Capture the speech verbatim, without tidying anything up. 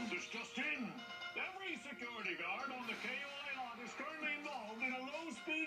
This just in. Every security guard on the K O A lot is currently involved in a low-speed